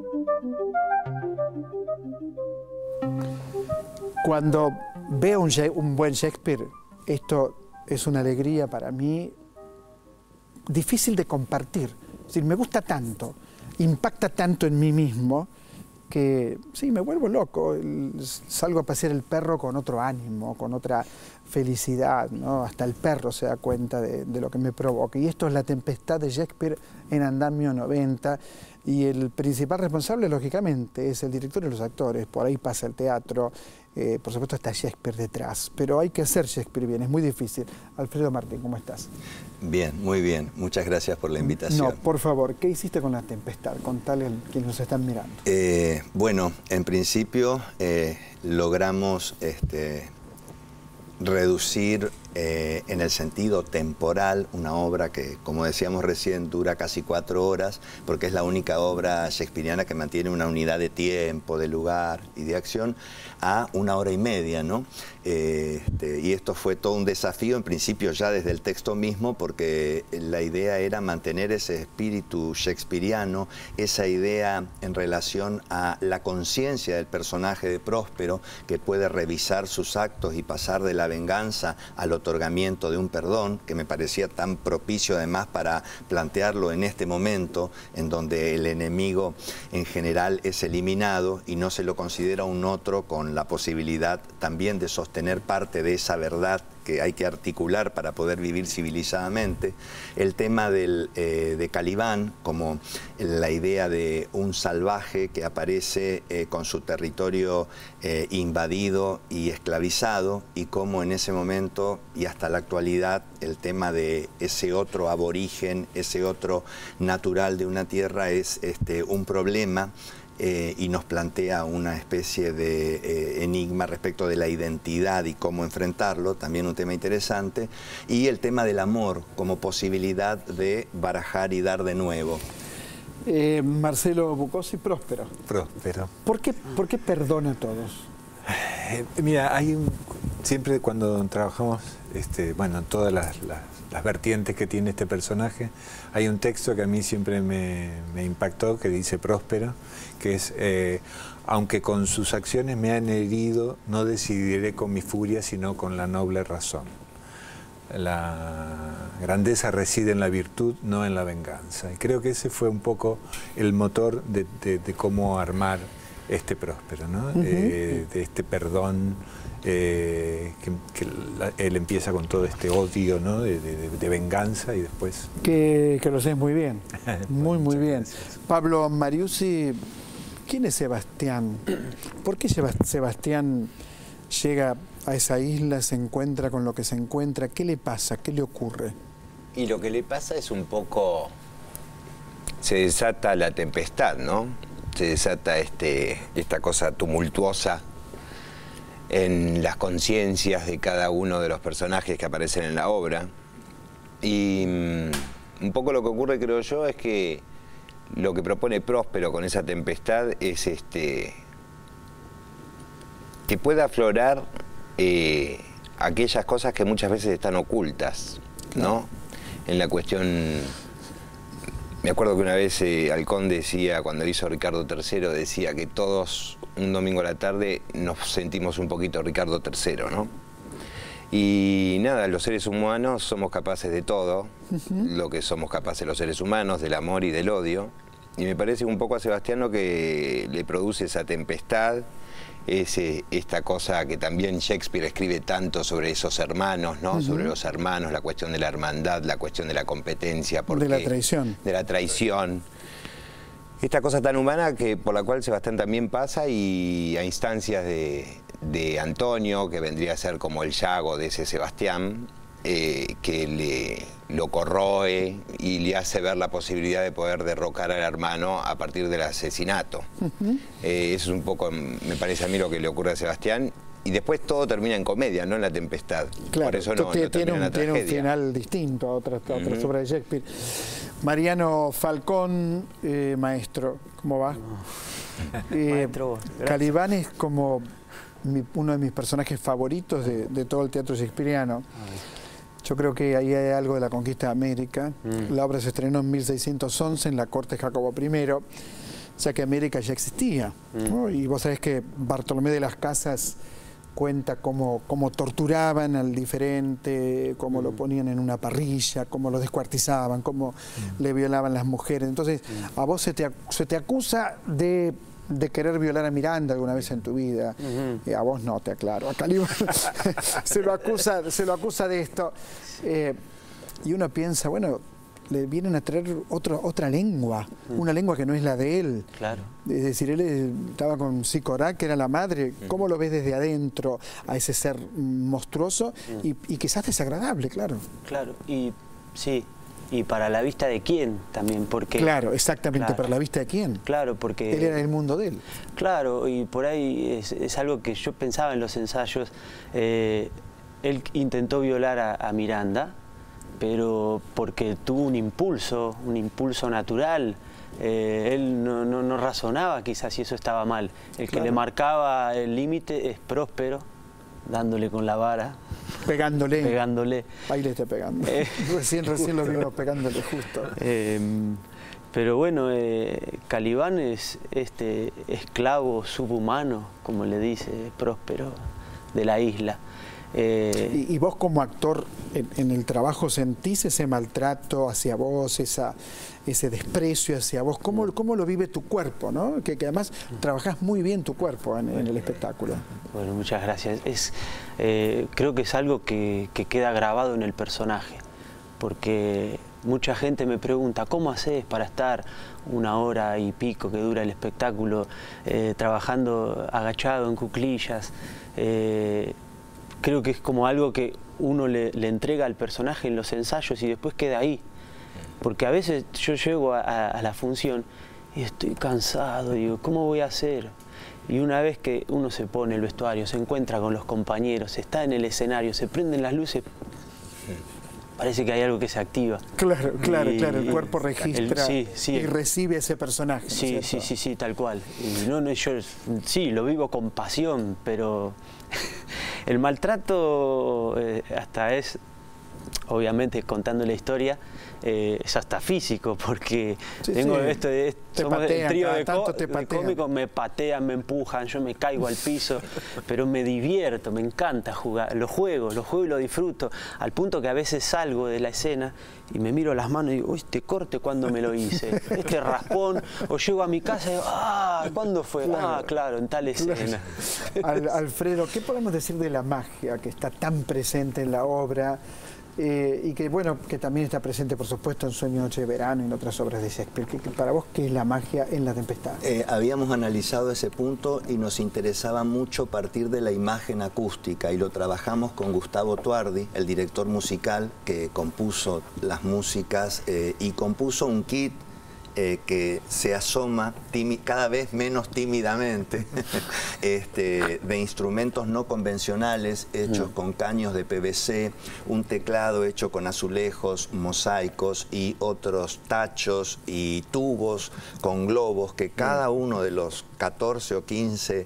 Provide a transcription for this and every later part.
Cuando veo un buen Shakespeare, esto es una alegría para mí difícil de compartir. Es decir, me gusta tanto, impacta tanto en mí mismo, que sí, me vuelvo loco. Salgo a pasear el perro con otro ánimo, con otra felicidad, ¿no? Hasta el perro se da cuenta de lo que me provoca. Y esto es La Tempestad de Shakespeare en Andamio 90. Y el principal responsable, lógicamente, es el director y los actores. Por ahí pasa el teatro. Por supuesto está Shakespeare detrás. Pero hay que hacer Shakespeare bien, es muy difícil. Alfredo Martín, ¿cómo estás? Bien, muy bien. Muchas gracias por la invitación. No, por favor, ¿qué hiciste con La Tempestad? Contale a quienes nos están mirando. Bueno, en principio logramos reducir en el sentido temporal una obra que, como decíamos recién, dura casi 4 horas, porque es la única obra shakespeariana que mantiene una unidad de tiempo, de lugar y de acción, a 1 hora y media, ¿no? Y esto fue todo un desafío, en principio ya desde el texto mismo, porque la idea era mantener ese espíritu shakespeariano, esa idea en relación a la conciencia del personaje de Próspero, que puede revisar sus actos y pasar de la venganza al otorgamiento de un perdón, que me parecía tan propicio además para plantearlo en este momento, en donde el enemigo en general es eliminado y no se lo considera un otro con la posibilidad también de sostener parte de esa verdad que hay que articular para poder vivir civilizadamente. El tema de Calibán, como la idea de un salvaje que aparece con su territorio invadido y esclavizado, y cómo en ese momento y hasta la actualidad el tema de ese otro aborigen, ese otro natural de una tierra es un problema. Y nos plantea una especie de enigma respecto de la identidad y cómo enfrentarlo, también un tema interesante, y el tema del amor como posibilidad de barajar y dar de nuevo. Marcelo Bucossi, Próspero. Próspero. ¿Por qué perdona a todos? Mira, siempre cuando trabajamos, bueno, todas las vertientes que tiene este personaje, hay un texto que a mí siempre me impactó, que dice Próspero, que es, aunque con sus acciones me han herido, no decidiré con mi furia, sino con la noble razón. La grandeza reside en la virtud, no en la venganza. Y creo que ese fue un poco el motor de cómo armar este Próspero, ¿no? De este perdón, que él empieza con todo este odio, ¿no? de venganza, y después... Que lo sé muy bien, muy bien. Gracias. Pablo Mariucci, ¿quién es Sebastián? ¿Por qué Sebastián llega a esa isla, se encuentra con lo que se encuentra? ¿Qué le pasa? ¿Qué le ocurre? Y lo que le pasa es un poco... Se desata la tempestad, ¿no? Se desata esta cosa tumultuosa en las conciencias de cada uno de los personajes que aparecen en la obra. Y un poco lo que ocurre, creo yo, es que lo que propone Próspero con esa tempestad es que pueda aflorar aquellas cosas que muchas veces están ocultas, ¿no? En la cuestión... Me acuerdo que una vez Halcón decía, cuando hizo Ricardo III, decía que todos un domingo a la tarde nos sentimos un poquito Ricardo III, ¿no? Y nada, los seres humanos somos capaces de todo, lo que somos capaces los seres humanos, del amor y del odio. Y me parece un poco a Sebastián lo que le produce esa tempestad, es esta cosa que también Shakespeare escribe tanto sobre esos hermanos, ¿no? Sobre los hermanos, la cuestión de la hermandad, la cuestión de la competencia. De la traición. De la traición. Esta cosa tan humana por la cual Sebastián también pasa, y a instancias de Antonio, que vendría a ser como el Yago de ese Sebastián, que lo corroe y le hace ver la posibilidad de poder derrocar al hermano a partir del asesinato. Eso es un poco, me parece a mí, lo que le ocurre a Sebastián. Y después todo termina en comedia, no en la tempestad. Claro, por eso no tiene en la un tragedia. final distinto a otras obras de Shakespeare. Mariano Falcón, maestro, ¿cómo va? Maestro, gracias. Calibán es como uno de mis personajes favoritos de todo el teatro shakespeariano. Yo creo que ahí hay algo de la conquista de América. La obra se estrenó en 1611 en la corte de Jacobo I. sea que América ya existía, ¿no? Y vos sabés que Bartolomé de las Casas cuenta cómo torturaban al diferente, cómo lo ponían en una parrilla, cómo lo descuartizaban, cómo le violaban las mujeres. Entonces, a vos se te acusa de querer violar a Miranda alguna vez en tu vida. A vos no, te aclaro. A Calibán se lo acusa de esto. Y uno piensa, bueno, le vienen a traer otra lengua, una lengua que no es la de él. Claro. Es decir, él estaba con Sicorá, que era la madre. ¿Cómo lo ves desde adentro a ese ser monstruoso y quizás desagradable, claro? Claro, y sí, y para la vista de quién también, porque... Claro, exactamente, claro, para la vista de quién. Claro, porque... Él era el mundo de él. Claro, y por ahí es algo que yo pensaba en los ensayos. Él intentó violar a Miranda, pero porque tuvo un impulso natural. Él no razonaba quizás si eso estaba mal. El que le marcaba el límite es Próspero, dándole con la vara. Pegándole. Ahí le está pegando. Recién lo vimos pegándole justo. Pero bueno, Calibán es este esclavo subhumano, como le dice Próspero, de la isla. Y vos como actor en el trabajo sentís ese maltrato hacia vos, ese desprecio hacia vos. ¿Cómo lo vive tu cuerpo, ¿no? Que además trabajás muy bien tu cuerpo en el espectáculo. Bueno, muchas gracias. Creo que es algo que queda grabado en el personaje, porque mucha gente me pregunta, ¿cómo haces para estar 1 hora y pico que dura el espectáculo trabajando agachado en cuclillas? Creo que es como algo que uno le entrega al personaje en los ensayos y después queda ahí. Porque a veces yo llego a la función y estoy cansado, digo, ¿cómo voy a hacer? Y una vez que uno se pone el vestuario, se encuentra con los compañeros, está en el escenario, se prenden las luces, parece que hay algo que se activa. Claro, el cuerpo registra y recibe ese personaje. Sí, tal cual. Y yo sí, lo vivo con pasión, pero el maltrato hasta es, obviamente contando la historia, es hasta físico, porque tengo somos el trío de cómicos, me patean, me empujan, yo me caigo al piso, pero me divierto, me encanta jugar, lo juego y lo disfruto, al punto que a veces salgo de la escena y me miro las manos y digo, este corte, ¿cuándo me lo hice? Este raspón, o llego a mi casa y digo, ¿cuándo fue? Claro, en tal escena. Alfredo, ¿qué podemos decir de la magia que está tan presente en la obra? Y que bueno, que también está presente, por supuesto, en Sueño, Noche de Verano y en otras obras de Shakespeare. Para vos, ¿qué es la magia en La Tempestad? Habíamos analizado ese punto y nos interesaba mucho partir de la imagen acústica, y lo trabajamos con Gustavo Tuardi, el director musical que compuso las músicas y compuso un kit que se asoma cada vez menos tímidamente de instrumentos no convencionales hechos con caños de PVC, un teclado hecho con azulejos, mosaicos y otros tachos y tubos con globos que cada uno de los 14 o 15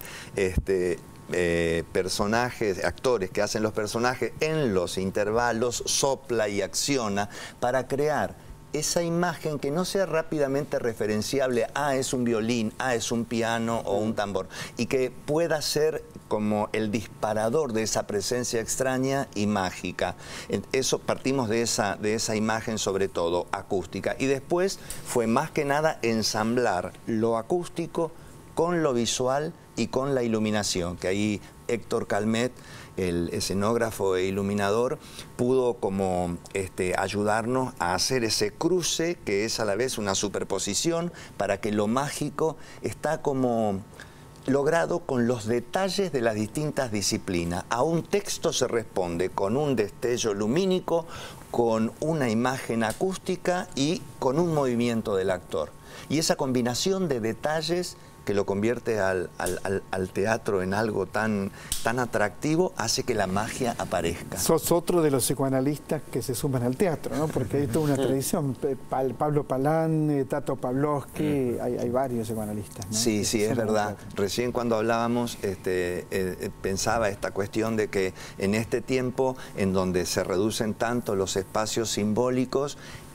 actores que hacen los personajes en los intervalos sopla y acciona para crear esa imagen que no sea rápidamente referenciable, es un violín, es un piano o un tambor, y que pueda ser como el disparador de esa presencia extraña y mágica. Eso partimos de esa imagen, sobre todo acústica, y después fue más que nada ensamblar lo acústico con lo visual y con la iluminación, que ahí Héctor Calmet, el escenógrafo e iluminador, pudo como ayudarnos a hacer ese cruce que es a la vez una superposición para que lo mágico está como logrado con los detalles de las distintas disciplinas. A un texto se responde con un destello lumínico, con una imagen acústica y con un movimiento del actor. Y esa combinación de detalles que lo convierte al teatro en algo tan atractivo, hace que la magia aparezca. Sos otro de los psicoanalistas que se suman al teatro, ¿no? Porque hay toda una tradición. Pablo Palán, Tato Pavlovsky, hay varios psicoanalistas, ¿no? Sí, es verdad. Recién cuando hablábamos pensaba esta cuestión de que en este tiempo en donde se reducen tanto los espacios simbólicos,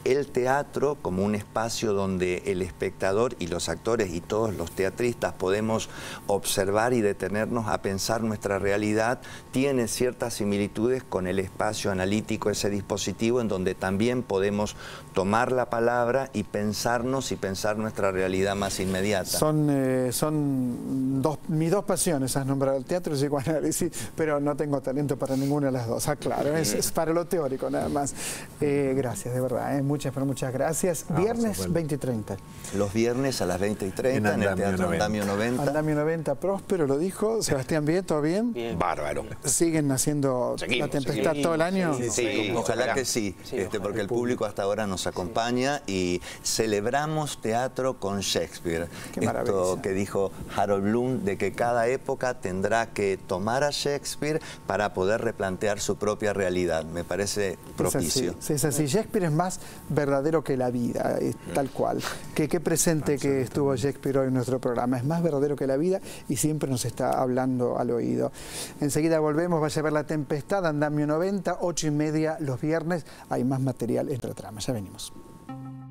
el teatro como un espacio donde el espectador y los actores y todos los teatristas podemos observar y detenernos a pensar nuestra realidad, tiene ciertas similitudes con el espacio analítico, ese dispositivo en donde también podemos tomar la palabra y pensarnos y pensar nuestra realidad más inmediata. Son mis dos pasiones, has nombrado el teatro y el psicoanálisis, pero no tengo talento para ninguna de las dos, claro, es para lo teórico nada más. Gracias, de verdad, muchas gracias. Viernes 20 y 30. Los viernes a las 20 y 30 en el Teatro Andamio 90. Andamio 90, próspero, lo dijo. Sebastián, ¿bien? ¿Todo bien? Bien. Bárbaro. ¿Siguen haciendo La Tempestad todo el año? Sí, ojalá que sí, porque el público hasta ahora nos acompaña y celebramos teatro con Shakespeare. Qué maravilla. Esto que dijo Harold Bloom, de que cada época tendrá que tomar a Shakespeare para poder replantear su propia realidad. Me parece propicio. Es así. Shakespeare es más verdadero que la vida, tal cual. Qué presente que estuvo Shakespeare hoy en nuestro programa. Es más verdadero que la vida y siempre nos está hablando al oído. Enseguida volvemos, vaya a ver La Tempestad, Andamio 90, 8:30 los viernes. Hay más material en la trama. Ya venimos.